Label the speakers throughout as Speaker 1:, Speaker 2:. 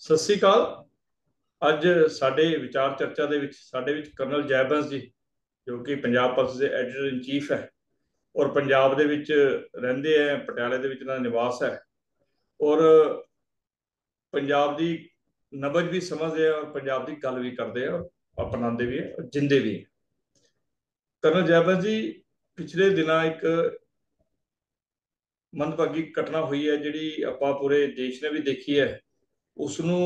Speaker 1: ਸਤਿ ਸ੍ਰੀ ਅਕਾਲ। ਅੱਜ ਸਾਡੇ ਵਿਚਾਰ ਚਰਚਾ ਦੇ ਵਿੱਚ ਸਾਡੇ ਵਿੱਚ ਕਰਨਲ ਜੈਬੰਸ ਜੀ, ਜੋ ਕਿ ਪੰਜਾਬ ਪੁਲਿਸ ਦੇ ਐਡੀਟਰ ਇਨ ਚੀਫ ਹੈ ਔਰ ਪੰਜਾਬ ਦੇ ਵਿੱਚ ਰਹਿੰਦੇ ਹੈ, ਪਟਿਆਲੇ ਦੇ ਵਿੱਚ ਇਹਨਾਂ ਦਾ ਨਿਵਾਸ ਹੈ ਔਰ ਪੰਜਾਬ ਦੀ ਨਬਜ਼ ਵੀ ਸਮਝਦੇ ਆ ਔਰ ਪੰਜਾਬ ਦੀ ਗੱਲ ਵੀ ਕਰਦੇ ਆ, ਅਪਣਾਉਂਦੇ ਵੀ ਹੈ ਔਰ ਜਿੰਦੇ ਵੀ ਹੈ। ਕਰਨਲ ਜੈਬੰਸ ਜੀ, ਪਿਛਲੇ ਦਿਨਾਂ ਇੱਕ ਮੰਦਭਾਗੀ ਘਟਨਾ ਹੋਈ ਹੈ ਜਿਹੜੀ ਆਪਾਂ ਪੂਰੇ ਦੇਸ਼ ਨੇ ਵੀ ਦੇਖੀ ਹੈ। ਉਸ ਨੂੰ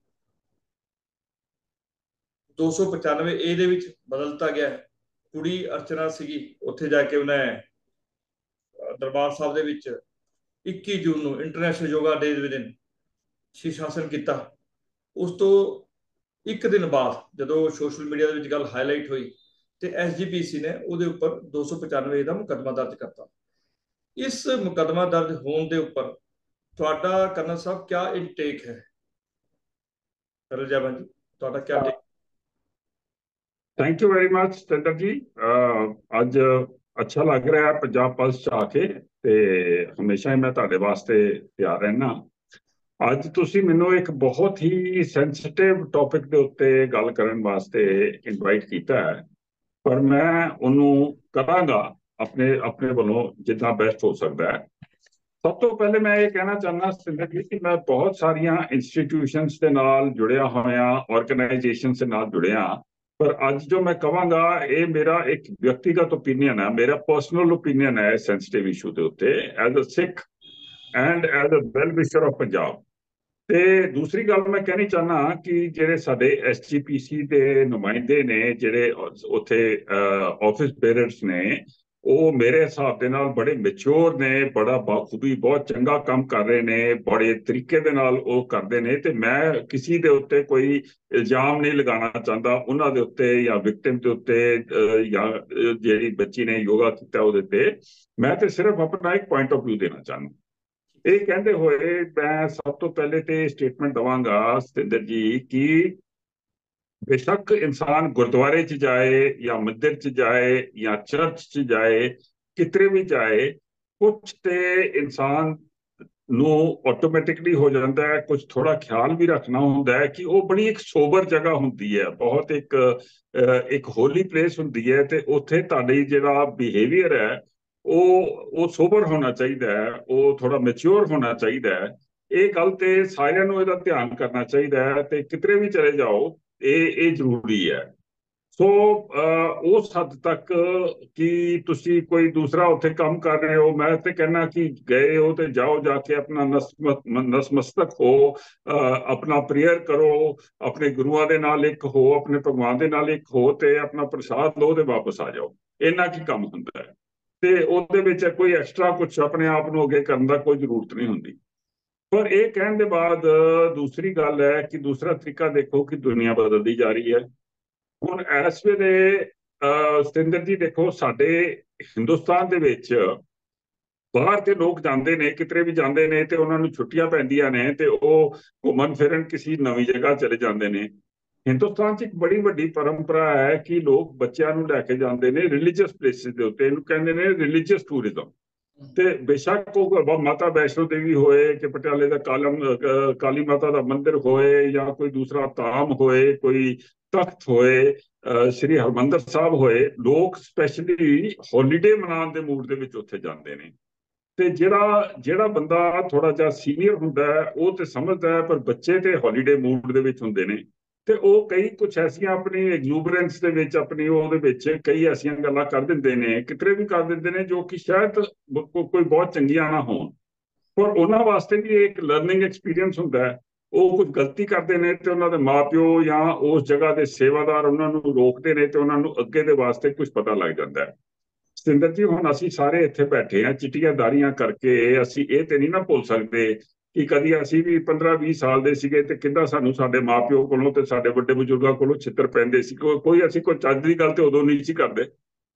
Speaker 1: 295 ਏ ਦੇ ਵਿੱਚ ਬਦਲ ਦਿੱਤਾ ਗਿਆ। ਕੁੜੀ ਅਰਚਨਾ ਸੀਗੀ, ਉੱਥੇ ਜਾ ਕੇ ਉਹਨੇ ਦਰਬਾਰ ਸਾਹਿਬ ਦੇ ਵਿੱਚ 21 ਜੂਨ ਨੂੰ ਇੰਟਰਨੈਸ਼ਨਲ ਯੋਗਾ ਡੇ ਦੇ ਦਿਨ ਸ਼ੀਸ਼ ਆਸਨ ਕੀਤਾ। ਉਸ ਤੋਂ ਇੱਕ ਦਿਨ ਬਾਅਦ ਜਦੋਂ ਸੋਸ਼ਲ ਮੀਡੀਆ ਦੇ ਵਿੱਚ ਗੱਲ ਹਾਈਲਾਈਟ ਹੋਈ ਤੇ ਐਸਜੀਪੀਸੀ ਨੇ ਉਹਦੇ ਉੱਪਰ 295 ਦਾ ਮੁਕੱਦਮਾ ਦਰਜ ਕਰਤਾ। ਇਸ ਮੁਕੱਦਮਾ ਦਰਜ ਹੋਣ ਦੇ ਉੱਪਰ ਤੁਹਾਡਾ ਕਰਨਲ ਸਾਹਿਬ ਕਿਆ ਇਨਟੇਕ ਹੈ? ਕਰਨਲ ਜੈਬੰਸ ਜੀ, ਤੁਹਾਡਾ ਕਿਆ take?
Speaker 2: Thank you very much Satinder ji. ਅੱਜ ਅੱਛਾ ਲੱਗ ਰਿਹਾ ਹੈ ਪੰਜਾਬ ਪੁਲਿਸ 'ਚ ਆ ਕੇ, ਤੇ ਹਮੇਸ਼ਾ ਹੀ ਮੈਂ ਤੁਹਾਡੇ ਵਾਸਤੇ ਤਿਆਰ ਰਹਿਣਾ। ਅੱਜ ਤੁਸੀਂ ਮੈਨੂੰ ਇੱਕ ਬਹੁਤ ਹੀ ਸੈਂਸਿਟਿਵ ਟੌਪਿਕ ਦੇ ਉੱਤੇ ਗੱਲ ਕਰਨ ਵਾਸਤੇ ਇਨਵਾਈਟ ਕੀਤਾ ਹੈ, ਪਰ ਮੈਂ ਉਹਨੂੰ ਕਰਾਂਗਾ ਆਪਣੇ ਵੱਲੋਂ ਜਿੰਨਾ ਬੈਸਟ ਹੋ ਸਕਦਾ ਹੈ। ਸਭ ਤੋਂ ਪਹਿਲੇ ਮੈਂ ਇਹ ਕਹਿਣਾ ਚਾਹੁੰਦਾ ਸਤਿੰਦਰ ਜੀ ਕਿ ਮੈਂ ਬਹੁਤ ਸਾਰੀਆਂ ਇੰਸਟੀਟਿਊਸ਼ਨਸ ਦੇ ਨਾਲ ਜੁੜਿਆ ਹੋਇਆ, ਆਰਗੇਨਾਈਜੇਸ਼ਨਸ ਦੇ ਨਾਲ ਜੁੜਿਆ, ਪਰ ਅੱਜ ਜੋ ਮੈਂ ਕਹਾਂਗਾ ਇਹ ਮੇਰਾ ਇੱਕ ਵਿਅਕਤੀਗਤ ਓਪੀਨੀਅਨ ਹੈ, ਮੇਰਾ ਪਰਸਨਲ ਓਪੀਨੀਅਨ ਹੈ ਸੈਂਸਿਟਿਵ ਇਸ਼ੂ ਦੇ ਉੱਤੇ, as a Sikh and as a well wisher of Punjab. ਤੇ ਦੂਸਰੀ ਗੱਲ ਮੈਂ ਕਹਿਣੀ ਚਾਹੁੰਦਾ ਕਿ ਜਿਹੜੇ ਸਾਡੇ ਐਸਜੀਪੀਸੀ ਦੇ ਨੁਮਾਇੰਦੇ ਨੇ, ਜਿਹੜੇ ਉੱਥੇ ਆਫਿਸ ਬੇਅਰਰਸ ਨੇ, ਉਹ ਮੇਰੇ ਹਿਸਾਬ ਦੇ ਨਾਲ ਬੜੇ ਮੈਚੁਰ ਨੇ, ਬੜਾ ਬਾਖੂਬੀ ਬਹੁਤ ਚੰਗਾ ਕੰਮ ਕਰ ਰਹੇ ਨੇ, ਬੜੇ ਤਰੀਕੇ ਦੇ ਨਾਲ ਉਹ ਕਰਦੇ ਨੇ। ਤੇ ਮੈਂ ਕਿਸੇ ਦੇ ਉੱਤੇ ਕੋਈ ਇਲਜ਼ਾਮ ਨਹੀਂ ਲਗਾਉਣਾ ਚਾਹੁੰਦਾ ਉਹਨਾਂ ਦੇ ਉੱਤੇ ਜਾਂ ਵਿਕਟਿਮ ਦੇ ਉੱਤੇ, ਜਾਂ ਜਿਹੜੀ ਬੱਚੀ ਨੇ ਯੋਗਾ ਕੀਤਾ ਉਹਦੇ ਤੇ। ਮੈਂ ਤੇ ਸਿਰਫ ਆਪਣਾ ਇੱਕ ਪੁਆਇੰਟ ਆਫ ਵਿਊ ਦੇਣਾ ਚਾਹੁੰਦਾ। ਇਹ ਕਹਿੰਦੇ ਹੋਏ ਮੈਂ ਸਭ ਤੋਂ ਪਹਿਲੇ ਤੇ ਸਟੇਟਮੈਂਟ ਦਵਾਂਗਾ ਸਤਿੰਦਰ ਜੀ ਕਿ ਬੇਸ਼ੱਕ ਇਨਸਾਨ ਗੁਰਦੁਆਰੇ 'ਚ ਜਾਏ ਜਾਂ ਮੰਦਿਰ 'ਚ ਜਾਏ ਜਾਂ ਚਰਚ 'ਚ ਜਾਏ, ਕਿਤੇ ਵੀ ਜਾਏ, ਕੁਛ ਤੇ ਇਨਸਾਨ ਨੂੰ ਆਟੋਮੈਟਿਕਲੀ ਹੋ ਜਾਂਦਾ ਹੈ, ਕੁਝ ਥੋੜਾ ਖਿਆਲ ਵੀ ਰੱਖਣਾ ਹੁੰਦਾ ਹੈ ਕਿ ਉਹ ਬੜੀ ਇੱਕ ਸੋਬਰ ਜਗ੍ਹਾ ਹੁੰਦੀ ਹੈ, ਬਹੁਤ ਇੱਕ ਹੋਲੀ ਪਲੇਸ ਹੁੰਦੀ ਹੈ, ਤੇ ਉੱਥੇ ਤੁਹਾਡੀ ਜਿਹੜਾ ਬਿਹੇਵੀਅਰ ਹੈ ਉਹ ਸੋਬਰ ਹੋਣਾ ਚਾਹੀਦਾ ਹੈ, ਉਹ ਥੋੜਾ ਮੈਚੁਰ ਹੋਣਾ ਚਾਹੀਦਾ ਹੈ। ਇਹ ਗੱਲ ਤੇ ਸਾਰਿਆਂ ਨੂੰ ਇਹਦਾ ਧਿਆਨ ਕਰਨਾ ਚਾਹੀਦਾ ਹੈ, ਤੇ ਕਿਤੇ ਵੀ ਚਲੇ ਜਾਓ ਇਹ ਜ਼ਰੂਰੀ ਹੈ। ਸੋ ਉਸ ਹੱਦ ਤੱਕ ਕਿ ਤੁਸੀਂ ਕੋਈ ਦੂਸਰਾ ਉੱਥੇ ਕੰਮ ਕਰ ਰਹੇ ਹੋ, ਮੈਂ ਤੇ ਕਹਿਣਾ ਕਿ ਗਏ ਹੋ ਤੇ ਜਾਓ, ਜਾ ਕੇ ਆਪਣਾ ਨਸਮਸਤਕ ਹੋ, ਆਪਣਾ ਪ੍ਰੇਅਰ ਕਰੋ, ਆਪਣੇ ਗੁਰੂਆਂ ਦੇ ਨਾਲ ਇੱਕ ਹੋ, ਆਪਣੇ ਭਗਵਾਨ ਦੇ ਨਾਲ ਇੱਕ ਹੋ, ਤੇ ਆਪਣਾ ਪ੍ਰਸਾਦ ਲਓ ਤੇ ਵਾਪਸ ਆ ਜਾਓ। ਇੰਨਾ ਕੀ ਕੰਮ ਹੁੰਦਾ ਹੈ, ਤੇ ਉਹਦੇ ਵਿੱਚ ਕੋਈ ਐਕਸਟਰਾ ਕੁਝ ਆਪਣੇ ਆਪ ਨੂੰ ਅੱਗੇ ਕਰਨ ਦਾ ਕੋਈ ਜ਼ਰੂਰਤ ਨਹੀਂ ਹੁੰਦੀ। ਪਰ ਇਹ ਕਹਿਣ ਦੇ ਬਾਅਦ ਦੂਸਰੀ ਗੱਲ ਹੈ ਕਿ ਦੂਸਰਾ ਤਰੀਕਾ ਦੇਖੋ ਕਿ ਦੁਨੀਆ ਬਦਲਦੀ ਜਾ ਰਹੀ ਹੈ। ਹੁਣ ਇਸ ਵੇਲੇ ਸਤਿੰਦਰ ਜੀ ਦੇਖੋ, ਸਾਡੇ ਹਿੰਦੁਸਤਾਨ ਦੇ ਵਿੱਚ ਬਾਹਰ ਦੇ ਲੋਕ ਜਾਂਦੇ ਨੇ, ਕਿਤੇ ਵੀ ਜਾਂਦੇ ਨੇ, ਤੇ ਉਹਨਾਂ ਨੂੰ ਛੁੱਟੀਆਂ ਪੈਂਦੀਆਂ ਨੇ ਤੇ ਉਹ ਘੁੰਮਣ ਫਿਰਨ ਕਿਸੇ ਨਵੀਂ ਜਗ੍ਹਾ ਚਲੇ ਜਾਂਦੇ ਨੇ। ਹਿੰਦੁਸਤਾਨ 'ਚ ਇੱਕ ਬੜੀ ਵੱਡੀ ਪਰੰਪਰਾ ਹੈ ਕਿ ਲੋਕ ਬੱਚਿਆਂ ਨੂੰ ਲੈ ਕੇ ਜਾਂਦੇ ਨੇ ਰਿਲੀਜੀਅਸ ਪਲੇਸਿਸ ਦੇ ਉੱਤੇ, ਇਹਨੂੰ ਕਹਿੰਦੇ ਨੇ ਰਿਲੀਜੀਅਸ ਟੂਰਿਜ਼ਮ। ਤੇ ਬੇਸ਼ੱਕ ਉਹ ਮਾਤਾ ਵੈਸ਼ਨੋ ਦੇਵੀ ਹੋਏ, ਕਿ ਪਟਿਆਲੇ ਦਾ ਕਾਲੀ ਮਾਤਾ ਦਾ ਮੰਦਿਰ ਹੋਏ, ਜਾਂ ਕੋਈ ਦੂਸਰਾ ਧਾਮ ਹੋਏ, ਕੋਈ ਤਖਤ ਹੋਏ, ਸ੍ਰੀ ਹਰਿਮੰਦਰ ਸਾਹਿਬ ਹੋਏ, ਲੋਕ ਸਪੈਸ਼ਲੀ ਹੌਲੀਡੇ ਮਨਾਉਣ ਦੇ ਮੂਡ ਦੇ ਵਿੱਚ ਉੱਥੇ ਜਾਂਦੇ ਨੇ। ਤੇ ਜਿਹੜਾ ਬੰਦਾ ਥੋੜਾ ਜਿਹਾ ਸੀਨੀਅਰ ਹੁੰਦਾ ਹੈ ਉਹ ਤੇ ਸਮਝਦਾ ਹੈ, ਪਰ ਬੱਚੇ ਤੇ ਹੌਲੀਡੇ ਮੂਡ ਦੇ ਵਿੱਚ ਹੁੰਦੇ ਨੇ, ਤੇ ਉਹ ਕਈ ਕੁਛ ਐਸੀਆਂ ਆਪਣੀ ਐਗਜ਼ੂਬਰੈਂਸ ਦੇ ਵਿੱਚ, ਆਪਣੀ ਉਹਦੇ ਵਿੱਚ ਕਈ ਐਸੀਆਂ ਗੱਲਾਂ ਕਰ ਦਿੰਦੇ ਨੇ, ਕਿਤੇ ਵੀ ਕਰ ਦਿੰਦੇ ਨੇ, ਜੋ ਕਿ ਸ਼ਾਇਦ ਕੋਈ ਬਹੁਤ ਚੰਗੀਆਂ ਨਾ ਹੋਣ, ਪਰ ਉਹਨਾਂ ਵਾਸਤੇ ਵੀ ਇੱਕ ਲਰਨਿੰਗ ਐਕਸਪੀਰੀਅੰਸ ਹੁੰਦਾ ਹੈ। ਉਹ ਕੁਝ ਗਲਤੀ ਕਰਦੇ ਨੇ ਤੇ ਉਹਨਾਂ ਦੇ ਮਾਪਿਓ ਜਾਂ ਉਸ ਜਗ੍ਹਾ ਦੇ ਸੇਵਾਦਾਰ ਉਹਨਾਂ ਨੂੰ ਰੋਕਦੇ ਨੇ, ਤੇ ਉਹਨਾਂ ਨੂੰ ਅੱਗੇ ਦੇ ਵਾਸਤੇ ਕੁਝ ਪਤਾ ਲੱਗ ਜਾਂਦਾ ਹੈ। ਸਤਿੰਦਰ ਜੀ, ਹੁਣ ਅਸੀਂ ਸਾਰੇ ਇੱਥੇ ਬੈਠੇ ਹਾਂ ਚਿੱਟੀਆਂ ਦਾੜੀਆਂ ਕਰਕੇ, ਅਸੀਂ ਇਹ ਤੇ ਨਹੀਂ ਨਾ ਭੁੱਲ ਸਕਦੇ ਕਿ ਕਦੀ ਅਸੀਂ ਵੀ 15-20 ਸਾਲ ਦੇ ਸੀਗੇ ਤੇ ਕਿੱਦਾਂ ਸਾਨੂੰ ਸਾਡੇ ਮਾਪਿਓ ਕੋਲੋਂ ਤੇ ਸਾਡੇ ਵੱਡੇ ਬਜ਼ੁਰਗਾਂ ਕੋਲੋਂ ਛਿੱਤਰ ਪੈਂਦੇ ਸੀ। ਅਸੀਂ ਕੋਈ ਚੱਜ ਦੀ ਗੱਲ ਤੇ ਉਦੋਂ ਨਹੀਂ ਸੀ ਕਰਦੇ,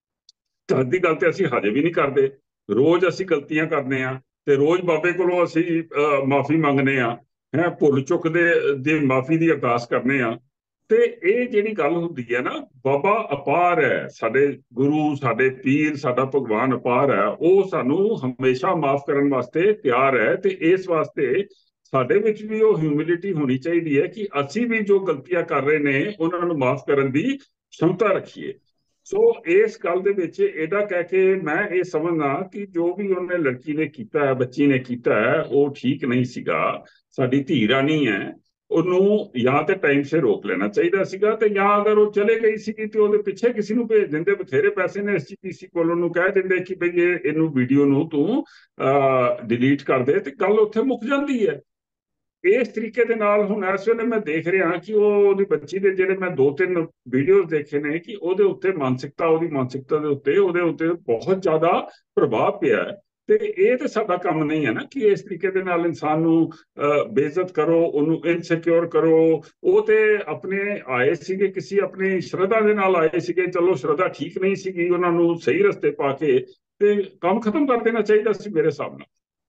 Speaker 2: ਚੱਜ ਦੀ ਗੱਲ ਤੇ ਅਸੀਂ ਹਜੇ ਵੀ ਨਹੀਂ ਕਰਦੇ। ਰੋਜ਼ ਅਸੀਂ ਗਲਤੀਆਂ ਕਰਦੇ ਹਾਂ, ਤੇ ਰੋਜ਼ ਬਾਬੇ ਕੋਲੋਂ ਅਸੀਂ ਮਾਫੀ ਮੰਗਦੇ ਹਾਂ, ਭੁੱਲ ਚੁੱਕ ਦੇ ਮਾਫੀ ਦੀ ਅਰਦਾਸ ਕਰਨੇ ਆ। ਤੇ ਇਹ ਜਿਹੜੀ ਗੱਲ ਹੁੰਦੀ ਹੈ ਨਾ, ਬਾਬਾ ਅਪਾਰ ਹੈ, ਸਾਡੇ ਗੁਰੂ, ਸਾਡੇ ਪੀਰ, ਸਾਡਾ ਭਗਵਾਨ ਅਪਾਰ ਹੈ, ਉਹ ਸਾਨੂੰ ਹਮੇਸ਼ਾ ਮਾਫ ਕਰਨ ਵਾਸਤੇ ਤਿਆਰ ਹੈ। ਤੇ ਇਸ ਵਾਸਤੇ ਸਾਡੇ ਵਿੱਚ ਵੀ ਉਹ ਹਿਊਮਿਲਿਟੀ ਹੋਣੀ ਚਾਹੀਦੀ ਹੈ ਕਿ ਅਸੀਂ ਵੀ ਜੋ ਗਲਤੀਆਂ ਕਰ ਰਹੇ ਨੇ ਉਹਨਾਂ ਨੂੰ ਮਾਫ ਕਰਨ ਦੀ क्षमता ਰੱਖੀਏ। ਸੋ ਇਸ ਗੱਲ ਦੇ ਵਿੱਚ ਇਹਦਾ ਕਹਿ ਕੇ ਮੈਂ ਇਹ ਸਮਝਦਾ ਕਿ ਜੋ ਵੀ ਉਹਨੇ ਲੜਕੀ ਨੇ ਕੀਤਾ ਹੈ, ਬੱਚੀ ਨੇ ਕੀਤਾ ਹੈ, ਉਹ ਠੀਕ ਨਹੀਂ ਸੀਗਾ। ਸਾਡੀ ਧੀ ਰਾਣੀ ਹੈ, ਉਹਨੂੰ ਜਾਂ ਤੇ ਟਾਈਮ ਸਿਰ ਰੋਕ ਲੈਣਾ ਚਾਹੀਦਾ ਸੀਗਾ, ਤੇ ਜਾਂ ਅਗਰ ਉਹ ਚਲੇ ਗਈ ਸੀਗੀ ਤੇ ਉਹਦੇ ਪਿੱਛੇ ਕਿਸੇ ਨੂੰ ਭੇਜ ਦਿੰਦੇ। ਬਥੇਰੇ ਪੈਸੇ ਨੇ ਐਸਜੀਪੀਸੀ ਕੋਲ, ਉਹਨੂੰ ਕਹਿ ਦਿੰਦੇ ਕਿ ਬਈ ਇਹਨੂੰ ਵੀਡੀਓ ਨੂੰ ਤੂੰ ਡਿਲੀਟ ਕਰ ਦੇ, ਤੇ ਗੱਲ ਉੱਥੇ ਮੁੱਕ ਜਾਂਦੀ ਹੈ। ਇਸ ਤਰੀਕੇ ਦੇ ਨਾਲ ਹੁਣ ਇਸ ਵੇਲੇ ਮੈਂ ਦੇਖ ਰਿਹਾ ਕਿ ਉਹਦੀ ਬੱਚੀ ਦੇ ਜਿਹੜੇ ਮੈਂ 2-3 ਵੀਡੀਓਜ਼ ਦੇਖੇ ਨੇ ਕਿ ਉਹਦੇ ਉੱਤੇ ਉਹਦੀ ਮਾਨਸਿਕਤਾ ਦੇ ਉੱਤੇ ਬਹੁਤ ਜ਼ਿਆਦਾ ਪ੍ਰਭਾਵ ਪਿਆ ਹੈ। ਤੇ ਇਹ ਤੇ ਸਾਡਾ ਕੰਮ ਨਹੀਂ ਹੈ ਨਾ ਕਿ ਇਸ ਤਰੀਕੇ ਦੇ ਨਾਲ ਇਨਸਾਨ ਨੂੰ ਬੇਇੱਜ਼ਤ ਕਰੋ, ਉਹਨੂੰ ਇਨਸਿਕਿਉਰ ਕਰੋ। ਉਹ ਤੇ ਆਪਣੇ ਆਏ ਸੀਗੇ, ਕਿਸੇ ਆਪਣੀ ਸ਼ਰਧਾ ਦੇ ਨਾਲ ਆਏ ਸੀਗੇ। ਚਲੋ ਸ਼ਰਧਾ ਠੀਕ ਨਹੀਂ ਸੀਗੀ, ਉਹਨਾਂ ਨੂੰ ਸਹੀ ਰਸਤੇ ਪਾ ਕੇ ਤੇ ਕੰਮ ਖਤਮ ਕਰ ਦੇਣਾ ਚਾਹੀਦਾ ਸੀ ਮੇਰੇ ਹਿਸਾਬ ਨਾਲ।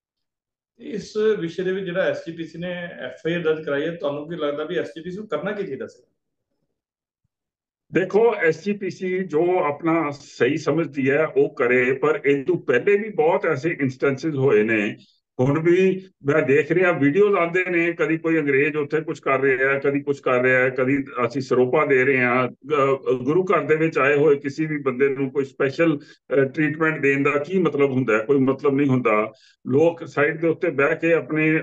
Speaker 1: ਇਸ ਵਿਸ਼ੇ ਦੇ ਵਿੱਚ ਜਿਹੜਾ ਐਸਜੀਪੀਸੀ ਨੇ ਐਫਆਈਆਰ ਦਰਜ ਕਰਾਈ ਹੈ, ਤੁਹਾਨੂੰ ਕੀ ਲੱਗਦਾ ਵੀ ਐਸਜੀਪੀਸੀ ਨੂੰ ਕਰਨਾ ਕੀ ਚਾਹੀਦਾ ਸੀ?
Speaker 2: ਦੇਖੋ, ਐਸਜੀਪੀਸੀ ਜੋ ਆਪਣਾ ਸਹੀ ਸਮਝਦੀ ਹੈ ਉਹ ਕਰੇ, ਪਰ ਇਹ ਤੋਂ ਪਹਿਲੇ ਵੀ ਬਹੁਤ ਐਸੇ ਇੰਸਟੈਂਸਿਸ ਹੋਏ ਨੇ। ਹੁਣ ਵੀ ਮੈਂ ਦੇਖ ਰਿਹਾ ਵੀਡੀਓਜ਼ ਆਉਂਦੇ ਨੇ, ਕਦੀ ਕੋਈ ਅੰਗਰੇਜ਼ ਉੱਥੇ ਕੁਝ ਕਰ ਰਿਹਾ ਹੈ, ਕਦੀ ਕੁਝ ਕਰ ਰਿਹਾ ਹੈ, ਕਦੀ ਅਸੀਂ ਸਰੋਪਾ ਦੇ ਰਹੇ ਹਾਂ। ਗੁਰੂ ਘਰ ਦੇ ਵਿੱਚ ਆਏ ਹੋਏ ਕਿਸੇ ਵੀ ਬੰਦੇ ਨੂੰ ਕੋਈ ਸਪੈਸ਼ਲ ਟ੍ਰੀਟਮੈਂਟ ਦੇਣ ਦਾ ਕੀ ਮਤਲਬ ਹੁੰਦਾ? ਕੋਈ ਮਤਲਬ ਨਹੀਂ ਹੁੰਦਾ। ਲੋਕ ਸਾਈਡ ਦੇ ਉੱਤੇ ਬਹਿ ਕੇ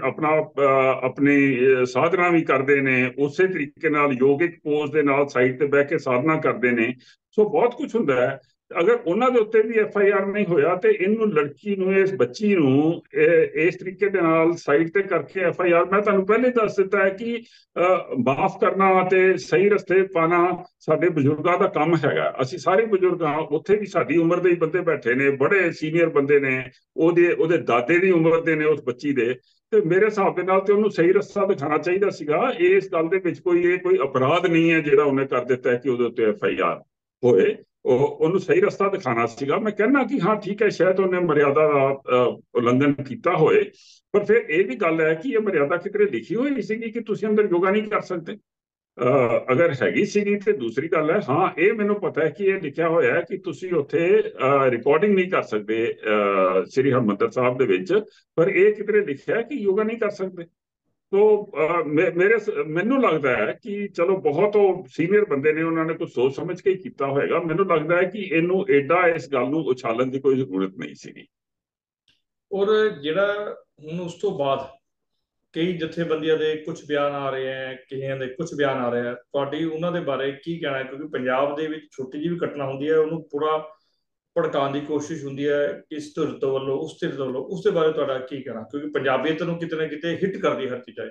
Speaker 2: ਆਪਣੀ ਸਾਧਨਾ ਵੀ ਕਰਦੇ ਨੇ, ਉਸੇ ਤਰੀਕੇ ਨਾਲ ਯੋਗਿਕ ਪੋਜ਼ ਦੇ ਨਾਲ ਸਾਈਡ ਤੇ ਬਹਿ ਕੇ ਸਾਧਨਾ ਕਰਦੇ ਨੇ। ਸੋ ਬਹੁਤ ਕੁਝ ਹੁੰਦਾ ਹੈ। ਅਗਰ ਉਹਨਾਂ ਦੇ ਉੱਤੇ ਵੀ ਐਫਆਈਆਰ ਨਹੀਂ ਹੋਇਆ ਤੇ ਇਹਨੂੰ, ਲੜਕੀ ਨੂੰ, ਇਸ ਬੱਚੀ ਨੂੰ ਇਸ ਤਰੀਕੇ ਦੇ ਨਾਲ ਸਾਈਡ ਤੇ ਕਰਕੇ ਐਫਆਈਆਰ, ਮੈਂ ਤੁਹਾਨੂੰ ਪਹਿਲੇ ਦੱਸ ਦਿੱਤਾ ਹੈ ਕਿ ਮਾਫ ਕਰਨਾ ਅਤੇ ਸਹੀ ਰਸਤੇ ਪਾਣਾ ਸਾਡੇ ਬਜ਼ੁਰਗਾਂ ਦਾ ਕੰਮ ਹੈਗਾ। ਅਸੀਂ ਸਾਰੇ ਬਜ਼ੁਰਗ ਹਾਂ, ਉੱਥੇ ਵੀ ਸਾਡੀ ਉਮਰ ਦੇ ਹੀ ਬੰਦੇ ਬੈਠੇ ਨੇ, ਬੜੇ ਸੀਨੀਅਰ ਬੰਦੇ ਨੇ, ਉਹਦੇ ਦਾਦੇ ਦੀ ਉਮਰ ਦੇ ਨੇ ਉਸ ਬੱਚੀ ਦੇ। ਤੇ ਮੇਰੇ ਹਿਸਾਬ ਦੇ ਨਾਲ ਤੇ ਉਹਨੂੰ ਸਹੀ ਰਸਤਾ ਦਿਖਾਉਣਾ ਚਾਹੀਦਾ ਸੀਗਾ। ਇਸ ਗੱਲ ਦੇ ਵਿੱਚ ਕੋਈ ਅਪਰਾਧ ਨਹੀਂ ਹੈ ਜਿਹੜਾ ਉਹਨੇ ਕਰ ਦਿੱਤਾ ਹੈ ਕਿ ਉਹਦੇ ਉੱਤੇ ਐਫਆਈਆਰ ਹੋਏ। ਉਹਨੂੰ ਸਹੀ ਰਸਤਾ ਦਿਖਾਉਣਾ ਸੀਗਾ। ਮੈਂ ਕਹਿੰਦਾ ਕਿ ਹਾਂ ਠੀਕ ਹੈ, ਸ਼ਾਇਦ ਉਹਨੇ ਮਰਿਆਦਾ ਦਾ ਉਲੰਘਣ ਕੀਤਾ ਹੋਏ, ਪਰ ਫਿਰ ਇਹ ਵੀ ਗੱਲ ਹੈ ਕਿ ਇਹ ਮਰਿਆਦਾ ਕਿਤੇ ਲਿਖੀ ਹੋਈ ਸੀਗੀ ਕਿ ਤੁਸੀਂ ਅੰਦਰ ਯੋਗਾ ਨਹੀਂ ਕਰ ਸਕਦੇ? ਅਗਰ ਹੈਗੀ ਸੀਗੀ ਤੇ ਦੂਸਰੀ ਗੱਲ ਹੈ। ਹਾਂ, ਇਹ ਮੈਨੂੰ ਪਤਾ ਹੈ ਕਿ ਇਹ ਲਿਖਿਆ ਹੋਇਆ ਹੈ ਕਿ ਤੁਸੀਂ ਉੱਥੇ ਰਿਕਾਰਡਿੰਗ ਨਹੀਂ ਕਰ ਸਕਦੇ ਸ੍ਰੀ ਹਰਿਮੰਦਰ ਸਾਹਿਬ ਦੇ ਵਿੱਚ, ਪਰ ਇਹ ਕਿਤੇ ਲਿਖਿਆ ਹੈ ਕਿ ਯੋਗਾ ਨਹੀਂ ਕਰ ਸਕਦੇ। तो ਮੈਨੂੰ ਲੱਗਦਾ ਹੈ ਕਿ ਚਲੋ ਬਹੁਤ ਉਹ ਸੀਨੀਅਰ ਬੰਦੇ ਨੇ, ਉਹਨਾਂ ਨੇ ਕੁਝ ਸੋਚ ਸਮਝ ਕੇ ਹੀ ਕੀਤਾ ਹੋਏਗਾ। ਮੈਨੂੰ ਲੱਗਦਾ ਹੈ ਕਿ ਇਹਨੂੰ ਐਡਾ ਇਸ ਗੱਲ ਨੂੰ ਉਛਾਲਣ ਦੀ ਕੋਈ ਜ਼ਰੂਰਤ ਨਹੀਂ ਸੀਗੀ।
Speaker 1: ਔਰ ਜਿਹੜਾ ਹੁਣ ਉਸ ਤੋਂ ਬਾਅਦ ਕਈ ਜਥੇਬੰਦੀਆਂ ਦੇ ਕੁਝ ਬਿਆਨ ਆ ਰਹੇ ਹੈ, ਕਈਆਂ ਦੇ ਕੁਝ ਬਿਆਨ ਆ ਰਹੇ ਹੈ, ਤੁਹਾਡੀ ਉਹਨਾਂ ਦੇ ਬਾਰੇ ਕੀ ਕਹਿਣਾ ਹੈ? ਕਿਉਂਕਿ ਪੰਜਾਬ ਦੇ ਵਿੱਚ ਛੋਟੀ ਜਿਹੀ ਵੀ ਘਟਨਾ ਹੁੰਦੀ ਹੈ, ਉਹਨੂੰ ਪੂਰਾ ਭੜਕਾਉਣ ਦੀ ਕੋਸ਼ਿਸ਼ ਹੁੰਦੀ ਹੈ ਇਸ ਧਿਰ ਤੋਂ ਵੱਲੋਂ, ਉਸ ਧਿਰ ਤੋਂ ਵੱਲੋਂ। ਉਸ ਦੇ ਬਾਰੇ ਤੁਹਾਡਾ ਕੀ ਕਹਿਣਾ? ਕਿਉਂਕਿ ਪੰਜਾਬੀਅਤ ਨੂੰ ਕਿਤੇ ਨਾ ਕਿਤੇ ਹਿੱਟ ਕਰਦੀ ਹਰ ਚੀਜ਼ ਹੈ।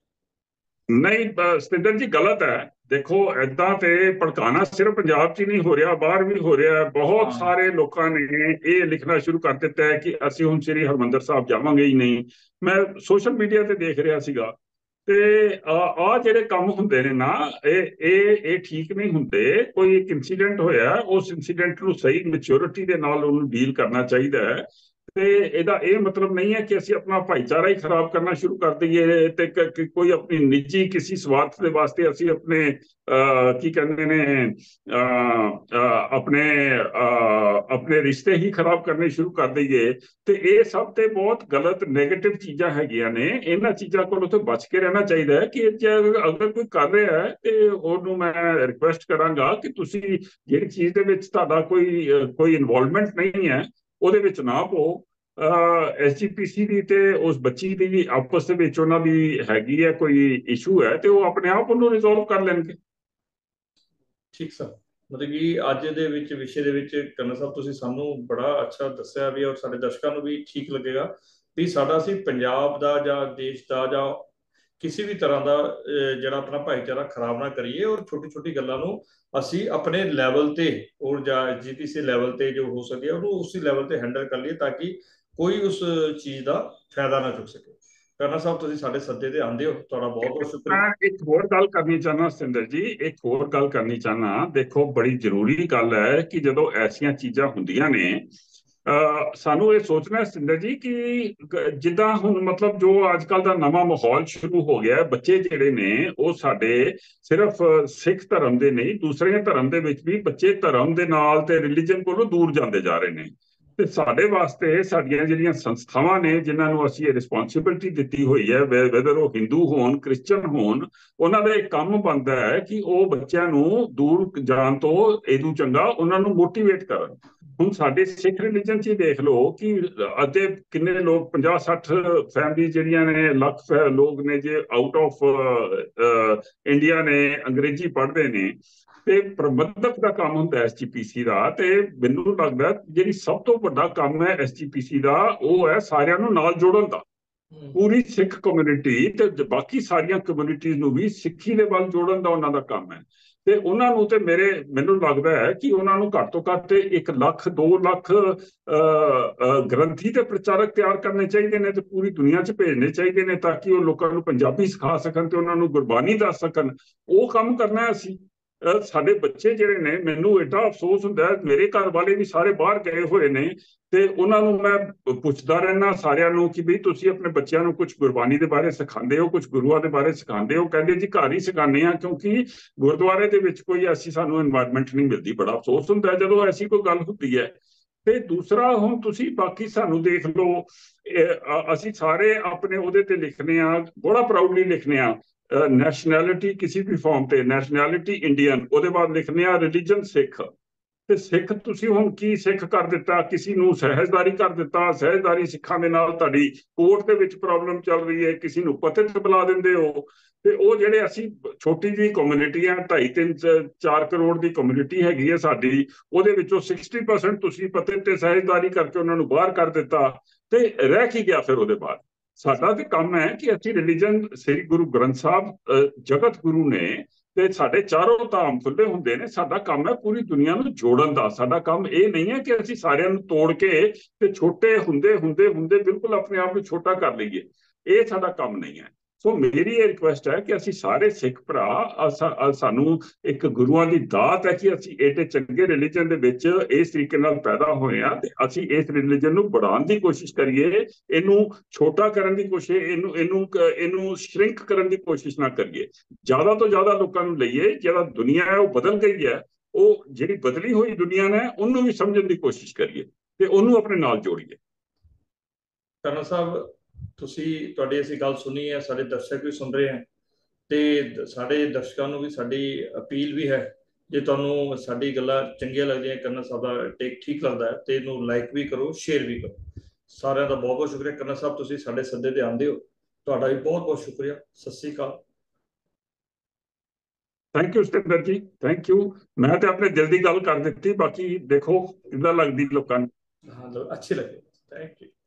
Speaker 2: ਨਹੀਂ ਸਤਿੰਦਰ ਜੀ, ਗਲਤ ਹੈ। ਦੇਖੋ, ਏਦਾਂ ਤੇ ਭੜਕਾਣਾ ਸਿਰਫ ਪੰਜਾਬ 'ਚ ਹੀ ਨਹੀਂ ਹੋ ਰਿਹਾ, ਬਾਹਰ ਵੀ ਹੋ ਰਿਹਾ। ਬਹੁਤ ਸਾਰੇ ਲੋਕਾਂ ਨੇ ਇਹ ਲਿਖਣਾ ਸ਼ੁਰੂ ਕਰ ਦਿੱਤਾ ਹੈ ਕਿ ਅਸੀਂ ਹੁਣ ਸ੍ਰੀ ਹਰਿਮੰਦਰ ਸਾਹਿਬ ਜਾਵਾਂਗੇ ਹੀ ਨਹੀਂ। ਮੈਂ ਸੋਸ਼ਲ ਮੀਡੀਆ ਤੇ ਦੇਖ ਰਿਹਾ ਸੀਗਾ। ਤੇ ਆ ਜਿਹੜੇ ਕੰਮ ਹੁੰਦੇ ਨੇ ਨਾ, ਇਹ ਠੀਕ ਨਹੀਂ ਹੁੰਦੇ। ਕੋਈ ਇੱਕ ਇਨਸੀਡੈਂਟ ਹੋਇਆ, ਉਸ ਇਨਸੀਡੈਂਟ ਨੂੰ ਸਹੀ ਮੈਚੁਰਿਟੀ ਦੇ ਨਾਲ ਉਹਨੂੰ ਡੀਲ ਕਰਨਾ ਚਾਹੀਦਾ ਹੈ। ਤੇ ਇਹਦਾ ਇਹ ਮਤਲਬ ਨਹੀਂ ਹੈ ਕਿ ਅਸੀਂ ਆਪਣਾ ਭਾਈਚਾਰਾ ਹੀ ਖਰਾਬ ਕਰਨਾ ਸ਼ੁਰੂ ਕਰ ਦਈਏ ਤੇ ਕੋਈ ਆਪਣੀ ਨਿੱਜੀ ਕਿਸੇ ਸਵਾਰਥ ਦੇ ਵਾਸਤੇ ਅਸੀਂ ਆਪਣੇ ਕੀ ਕਹਿੰਦੇ ਨੇ ਆਪਣੇ ਰਿਸ਼ਤੇ ਹੀ ਖਰਾਬ ਕਰਨੇ ਸ਼ੁਰੂ ਕਰ ਦਈਏ। ਤੇ ਇਹ ਸਭ ਤੇ ਬਹੁਤ ਗਲਤ ਨੈਗੇਟਿਵ ਚੀਜ਼ਾਂ ਹੈਗੀਆਂ ਨੇ। ਇਹਨਾਂ ਚੀਜ਼ਾਂ ਕੋਲੋਂ ਤੋਂ ਬਚ ਕੇ ਰਹਿਣਾ ਚਾਹੀਦਾ ਹੈ ਕਿ ਅਗਰ ਕੋਈ ਕਰ ਰਿਹਾ ਹੈ ਤੇ ਉਹਨੂੰ ਮੈਂ ਰਿਕੁਐਸਟ ਕਰਾਂਗਾ ਕਿ ਤੁਸੀਂ ਜਿਹੜੀ ਚੀਜ਼ ਦੇ ਵਿੱਚ ਤੁਹਾਡਾ ਕੋਈ ਇਨਵੋਲਵਮੈਂਟ ਨਹੀਂ ਹੈ, ਉਹਦੇ ਵਿੱਚ ਨਾ ਪੋ। ਐਸਜੀਪੀਸੀ ਦੀ ਤੇ ਉਸ ਬੱਚੀ ਦੀ ਵੀ ਆਪਸ ਦੇ ਵਿੱਚ ਉਹਨਾਂ ਦੀ ਹੈਗੀ ਹੈ, ਕੋਈ ਇਸ਼ੂ ਹੈ, ਤੇ ਉਹ ਆਪਣੇ ਆਪ ਉਹਨੂੰ ਰਿਜ਼ੋਲਵ ਕਰ ਲੈਣਗੇ।
Speaker 1: ਠੀਕ ਸਰ, ਮਤਲਬ ਕਿ ਅੱਜ ਦੇ ਵਿੱਚ ਵਿਸ਼ੇ ਦੇ ਵਿੱਚ ਕਰਨਾ ਸਾਹਿਬ ਤੁਸੀਂ ਸਾਨੂੰ ਬੜਾ ਅੱਛਾ ਦੱਸਿਆ ਵੀ, ਔਰ ਸਾਡੇ ਦਰਸ਼ਕਾਂ ਨੂੰ ਵੀ ਠੀਕ ਲੱਗੇਗਾ ਵੀ ਸਾਡਾ ਅਸੀਂ ਪੰਜਾਬ ਦਾ ਜਾਂ ਦੇਸ਼ ਦਾ ਜਾਂ ਕਿਸੇ ਵੀ ਤਰ੍ਹਾਂ ਦਾ ਜਿਹੜਾ ਆਪਣਾ ਭਾਈਚਾਰਾ ਖਰਾਬ ਨਾ ਕਰੀਏ, ਔਰ ਛੋਟੀ ਛੋਟੀ ਗੱਲਾਂ ਨੂੰ ਅਸੀਂ ਆਪਣੇ ਲੈਵਲ ਤੇ ਔਰ ਜਾਂ ਜੀਪੀਸੀ ਲੈਵਲ ਤੇ ਜੋ ਹੋ ਸਕੇ ਉਹਨੂੰ ਉਸੇ ਲੈਵਲ ਤੇ ਹੈਂਡਲ ਕਰ ਲਈਏ, ਤਾਂ ਕਿ ਕੋਈ ਉਸ ਚੀਜ਼ ਦਾ ਫਾਇਦਾ ਨਾ ਚੁੱਕ ਸਕੇ। ਕਰਨਾ ਸਾਹਿਬ, ਤੁਸੀਂ ਸਾਡੇ ਸੱਦੇ ਤੇ ਆਉਂਦੇ ਹੋ, ਤੁਹਾਡਾ ਬਹੁਤ ਬਹੁਤ ਸ਼ੁਕਰੀਆ।
Speaker 2: ਮੈਂ ਇੱਕ ਹੋਰ ਗੱਲ ਕਰਨੀ ਚਾਹੁੰਦਾ ਸਤਿੰਦਰ ਜੀ, ਇੱਕ ਹੋਰ ਗੱਲ ਕਰਨੀ ਚਾਹੁੰਦਾ। ਦੇਖੋ, ਬੜੀ ਜ਼ਰੂਰੀ ਗੱਲ ਹੈ ਕਿ ਜਦੋਂ ਐਸੀਆਂ ਚੀਜ਼ਾਂ ਹੁੰਦੀਆਂ ਨੇ, ਸਾਨੂੰ ਇਹ ਸੋਚਣਾ ਸਤਿੰਦਰ ਜੀ ਕਿ ਜਿੱਦਾਂ ਹੁਣ ਮਤਲਬ ਜੋ ਅੱਜ ਕੱਲ੍ਹ ਦਾ ਨਵਾਂ ਮਾਹੌਲ ਸ਼ੁਰੂ ਹੋ ਗਿਆ, ਬੱਚੇ ਜਿਹੜੇ ਨੇ ਉਹ ਸਾਡੇ ਸਿਰਫ ਸਿੱਖ ਧਰਮ ਦੇ ਨਹੀਂ, ਦੂਸਰੇ ਧਰਮ ਦੇ ਵਿੱਚ ਵੀ ਬੱਚੇ ਧਰਮ ਦੇ ਨਾਲ ਤੇ ਰਿਲੀਜਨ ਕੋਲੋਂ ਦੂਰ ਜਾਂਦੇ ਜਾ ਰਹੇ ਨੇ। ਤੇ ਸਾਡੇ ਵਾਸਤੇ ਸਾਡੀਆਂ ਜਿਹੜੀਆਂ ਸੰਸਥਾਵਾਂ ਨੇ ਜਿਨ੍ਹਾਂ ਨੂੰ ਅਸੀਂ ਇਹ ਰਿਸਪੌਂਸਿਬਿਲਟੀ ਦਿੱਤੀ ਹੋਈ ਹੈ, ਵੈਦਰ ਉਹ ਹਿੰਦੂ ਹੋਣ ਕ੍ਰਿਸਚਨ ਹੋਣ, ਉਹਨਾਂ ਦਾ ਇੱਕ ਕੰਮ ਬਣਦਾ ਹੈ ਕਿ ਉਹ ਬੱਚਿਆਂ ਨੂੰ ਦੂਰ ਜਾਣ ਤੋਂ ਇਹਦੂ ਚੰਗਾ ਉਹਨਾਂ ਨੂੰ ਮੋਟੀਵੇਟ ਕਰਨ। ਹੁਣ ਸਾਡੇ ਸਿੱਖ ਰਿਲੀਜਨ 'ਚ ਹੀ ਦੇਖ ਲਓ ਕਿ ਅੱਧੇ ਕਿੰਨੇ ਲੋਕ 50-60 ਫੈਮਿਲੀ ਜਿਹੜੀਆਂ ਨੇ, ਲੱਖ ਲੋਕ ਨੇ ਜੇ ਆਊਟ ਆਫ ਇੰਡੀਆ ਨੇ ਅੰਗਰੇਜ਼ੀ ਪੜ੍ਹਦੇ ਨੇ, ਤੇ ਪ੍ਰਬੰਧਕ ਦਾ ਕੰਮ ਹੁੰਦਾ ਐਸਜੀਪੀਸੀ ਦਾ। ਤੇ ਮੈਨੂੰ ਲੱਗਦਾ ਜਿਹੜੀ ਸਭ ਤੋਂ ਵੱਡਾ ਕੰਮ ਹੈ ਐਸਜੀਪੀਸੀ ਦਾ ਉਹ ਹੈ ਸਾਰਿਆਂ ਨੂੰ ਨਾਲ ਜੋੜਨ ਦਾ। ਪੂਰੀ ਸਿੱਖ ਕਮਿਊਨਿਟੀ ਤੇ ਬਾਕੀ ਸਾਰੀਆਂ ਕਮਿਊਨਿਟੀਜ਼ ਨੂੰ ਵੀ ਸਿੱਖੀ ਦੇ ਵੱਲ ਜੋੜਨ ਦਾ ਉਹਨਾਂ ਦਾ ਕੰਮ ਹੈ। ਤੇ ਉਹਨਾਂ ਨੂੰ ਤੇ ਮੈਨੂੰ ਲੱਗਦਾ ਹੈ ਕਿ ਉਹਨਾਂ ਨੂੰ ਘੱਟ ਤੋਂ ਘੱਟ 1 ਲੱਖ 2 ਲੱਖ ਗ੍ਰੰਥੀ ਤੇ ਪ੍ਰਚਾਰਕ ਤਿਆਰ ਕਰਨੇ ਚਾਹੀਦੇ ਨੇ ਤੇ ਪੂਰੀ ਦੁਨੀਆ 'ਚ ਭੇਜਣੇ ਚਾਹੀਦੇ ਨੇ, ਤਾਂ ਕਿ ਉਹ ਲੋਕਾਂ ਨੂੰ ਪੰਜਾਬੀ ਸਿਖਾ ਸਕਣ ਤੇ ਉਹਨਾਂ ਨੂੰ ਗੁਰਬਾਣੀ ਦੱਸ ਸਕਣ। ਉਹ ਕੰਮ ਕਰਨਾ ਹੈ ਅਸੀਂ। ਸਾਡੇ ਬੱਚੇ ਜਿਹੜੇ ਨੇ, ਮੈਨੂੰ ਏਡਾ ਅਫਸੋਸ ਹੁੰਦਾ ਹੈ, ਮੇਰੇ ਘਰ ਵਾਲੇ ਵੀ ਸਾਰੇ ਬਾਹਰ ਗਏ ਹੋਏ ਨੇ ਤੇ ਉਹਨਾਂ ਨੂੰ ਮੈਂ ਪੁੱਛਦਾ ਰਹਿਣਾ ਸਾਰਿਆਂ ਨੂੰ ਕਿ ਵੀ ਤੁਸੀਂ ਆਪਣੇ ਬੱਚਿਆਂ ਨੂੰ ਕੁਝ ਗੁਰਬਾਣੀ ਦੇ ਬਾਰੇ ਸਿਖਾਉਂਦੇ ਹੋ, ਕੁਝ ਗੁਰੂਆਂ ਦੇ ਬਾਰੇ ਸਿਖਾਉਂਦੇ ਹੋ? ਕਹਿੰਦੇ ਜੀ ਘਰ ਹੀ ਸਿਖਾਉਂਦੇ ਆ, ਕਿਉਂਕਿ ਗੁਰਦੁਆਰੇ ਦੇ ਵਿੱਚ ਕੋਈ ਐਸੀ ਸਾਨੂੰ এনवायरमेंट ਨਹੀਂ ਮਿਲਦੀ। ਬੜਾ ਅਫਸੋਸ ਹੁੰਦਾ ਹੈ ਜਦੋਂ ਐਸੀ ਕੋਈ ਗੱਲ ਹੁੰਦੀ ਹੈ। ਤੇ ਦੂਸਰਾ, ਹੁਣ ਤੁਸੀਂ ਬਾਕੀ ਸਾਨੂੰ ਦੇਖ ਲਓ, ਅਸੀਂ ਸਾਰੇ ਆਪਣੇ ਉਹਦੇ ਤੇ ਲਿਖਨੇ ਆ, ਬੜਾ ਪ੍ਰਾਊਡਲੀ ਲਿਖਨੇ ਆ ਨੈਸ਼ਨੈਲਿਟੀ ਕਿਸੇ ਵੀ ਫਾਰਮ ਤੇ, ਨੈਸ਼ਨੈਲਿਟੀ ਇੰਡੀਅਨ, ਉਹਦੇ ਬਾਅਦ ਲਿਖਨੇ ਆ ਰਿਲੀਜਨ ਸਿੱਖ। ਤੇ ਸਿੱਖ ਤੁਸੀਂ ਹੁਣ ਕੀ ਸਿੱਖ ਕਰ ਦਿੱਤਾ? ਕਿਸੇ ਨੂੰ ਸਹਿਜਦਾਰੀ ਕਰ ਦਿੱਤਾ। ਸਹਿਜਦਾਰੀ ਸਿੱਖਾਂ ਦੇ ਨਾਲ ਤੁਹਾਡੀ ਕੋਰਟ ਦੇ ਵਿੱਚ ਪ੍ਰੋਬਲਮ ਚੱਲ ਰਹੀ ਹੈ, ਕਿਸੇ ਨੂੰ ਪਤਿਤ ਬੁਲਾ ਦਿੰਦੇ ਹੋ। ਤੇ ਉਹ ਜਿਹੜੇ ਅਸੀਂ ਛੋਟੀ ਜਿਹੀ ਕਮਿਊਨਿਟੀ ਆ, 2.5-4 ਕਰੋੜ ਦੀ ਕਮਿਊਨਿਟੀ ਹੈਗੀ ਹੈ ਸਾਡੀ, ਉਹਦੇ ਵਿੱਚੋਂ 60% ਤੁਸੀਂ ਪਤਿਤ ਤੇ ਸਹਿਜਦਾਰੀ ਕਰਕੇ ਉਹਨਾਂ ਨੂੰ ਬਾਹਰ ਕਰ ਦਿੱਤਾ। ਤੇ ਰਹਿ ਕੀ ਗਿਆ ਫਿਰ ਉਹਦੇ ਬਾਅਦ? ਸਾਡਾ ਤੇ ਕੰਮ ਹੈ ਕਿ ਅਸੀਂ ਰਿਲੀਜਨ, ਸ੍ਰੀ ਗੁਰੂ ਗ੍ਰੰਥ ਸਾਹਿਬ ਜਗਤ ਗੁਰੂ ਨੇ ਤੇ ਸਾਡੇ ਚਾਰੋਂ ਧਾਮ ਖੁੱਲੇ ਹੁੰਦੇ ਨੇ। ਸਾਡਾ ਕੰਮ ਹੈ ਪੂਰੀ ਦੁਨੀਆ ਨੂੰ ਜੋੜਨ ਦਾ। ਸਾਡਾ ਕੰਮ ਇਹ ਨਹੀਂ ਹੈ ਕਿ ਅਸੀਂ ਸਾਰਿਆਂ ਨੂੰ ਤੋੜ ਕੇ ਤੇ ਛੋਟੇ ਹੁੰਦੇ ਬਿਲਕੁਲ ਆਪਣੇ ਆਪ ਨੂੰ ਛੋਟਾ ਕਰ ਲਈਏ। ਇਹ ਸਾਡਾ ਕੰਮ ਨਹੀਂ ਹੈ। ਸੋ ਮੇਰੀ ਇਹ ਰਿਕੁਐਸਟ ਹੈ ਕਿ ਅਸੀਂ ਸਾਰੇ ਸਿੱਖ ਭਰਾ, ਸਾਨੂੰ ਇੱਕ ਗੁਰੂਆਂ ਦੀ ਦਾਤ ਹੈ ਕਿ ਅਸੀਂ ਏਡੇ ਚੰਗੇ ਰਿਲੀਜਨ ਦੇ ਵਿੱਚ ਇਸ ਤਰੀਕੇ ਨਾਲ ਪੈਦਾ ਹੋਏ ਆ ਤੇ ਅਸੀਂ ਇਸ ਰਿਲੀਜਨ ਨੂੰ बढ़ाਉਣ ਦੀ ਕੋਸ਼ਿਸ਼ ਕਰੀਏ, ਇਹਨੂੰ ਛੋਟਾ ਕਰਨ ਦੀ ਕੋਸ਼ਿਸ਼, ਇਹਨੂੰ ਸ਼ਰਿੰਕ ਕਰਨ ਦੀ ਕੋਸ਼ਿਸ਼ ਨਾ ਕਰੀਏ। ਜ਼ਿਆਦਾ ਤੋਂ ਜ਼ਿਆਦਾ ਲੋਕਾਂ ਨੂੰ ਲਈਏ। ਜਿਹੜਾ ਦੁਨੀਆ ਹੈ ਉਹ ਬਦਲ ਗਈ ਹੈ, ਉਹ ਜਿਹੜੀ ਬਦਲੀ ਹੋਈ ਦੁਨੀਆ ਨੇ ਉਹਨੂੰ ਵੀ ਸਮਝਣ ਦੀ ਕੋਸ਼ਿਸ਼ ਕਰੀਏ ਤੇ ਉਹਨੂੰ ਆਪਣੇ ਨਾਲ ਜੋੜੀਏ।
Speaker 1: ਕਰਨਲ ਸਾਹਿਬ, ਤੁਹਾਡੀ ਅਸੀਂ ਗੱਲ ਸੁਣੀ ਹੈ, ਸਾਡੇ ਦਰਸ਼ਕ ਵੀ ਸੁਣ ਰਹੇ ਹਨ ਤੇ ਸਾਡੇ ਦਰਸ਼ਕਾਂ ਨੂੰ ਵੀ ਸਾਡੀ ਅਪੀਲ ਵੀ ਹੈ, ਜੇ ਤੁਹਾਨੂੰ ਸਾਡੀ ਗੱਲਾਂ ਚੰਗੀਆਂ ਲੱਗਦੀਆਂ, ਕਰਨਲ ਸਾਹਿਬ ਦਾ ਟੇਕ ਠੀਕ ਲੱਗਦਾ ਹੈ ਤੇ ਇਹਨੂੰ ਲਾਈਕ ਵੀ ਕਰੋ, ਸ਼ੇਅਰ ਵੀ ਕਰੋ। ਸਾਰਿਆਂ ਦਾ ਬਹੁਤ ਬਹੁਤ ਸ਼ੁਕਰੀਆ। ਕਰਨਲ ਸਾਹਿਬ, ਤੁਸੀਂ ਸਾਡੇ ਸੱਦੇ ਤੇ ਆਉਂਦੇ ਹੋ, ਤੁਹਾਡਾ ਵੀ ਬਹੁਤ ਬਹੁਤ ਸ਼ੁਕਰੀਆ। ਸਤਿ ਸ੍ਰੀ ਅਕਾਲ।
Speaker 2: Thank you Satinder ji, thank you. ਮੈਂ ਤੇ ਆਪਣੇ ਦਿਲ ਦੀ ਗੱਲ ਕਰ ਦਿੱਤੀ, ਬਾਕੀ ਦੇਖੋ ਕਿੱਦਾਂ ਲੱਗਦੀ ਲੋਕਾਂ ਨੂੰ।
Speaker 1: ਹਾਂ, ਅੱਛੀ ਲੱਗੀ। Thank you.